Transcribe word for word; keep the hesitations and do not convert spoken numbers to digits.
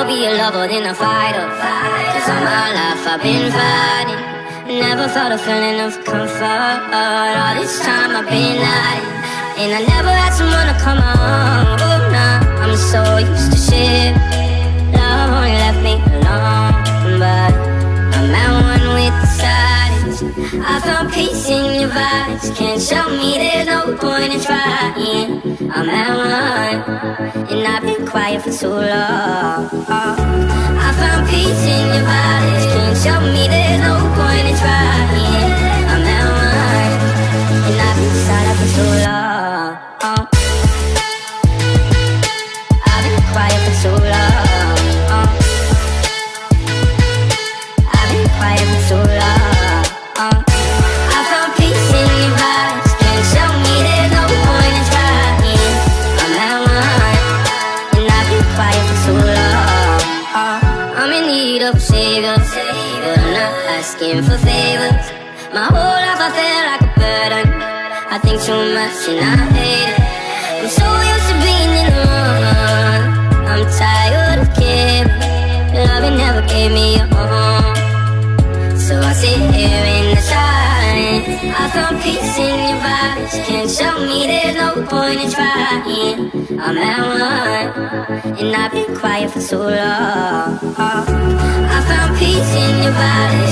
be a lover than a fighter. Cause all my life I've been fighting, never felt a feeling of comfort. All this time I've been hiding, and I never had someone to come on. Oh, nah, I'm so used to shit. Love only left me alone, but I'm at one with the silence. I found peace in your vibes. Can't show me there's no point in trying. I'm at one, and I've been quiet for too long. I found peace in your vibes. Can't show me there's no point in trying. I'm at one, and I've been silent for too long. I've been quiet for too long. I've been quiet for too long. I found peace in your vibes. Can't show me there's no point in trying. I'm at one, and I've been quiet for too long. I'm in need of a savior, but I'm not asking for favors. My whole life I feel like a burden. I think too much and I hate it. I'm so used to being in the wrong. I'm tired of caring. Loving never gave me a home, so I sit here in the silence. I found peace in your vibes. Can't show me there's no point in trying. I'm at one, and I've been quiet for too long. I found peace in your vibes.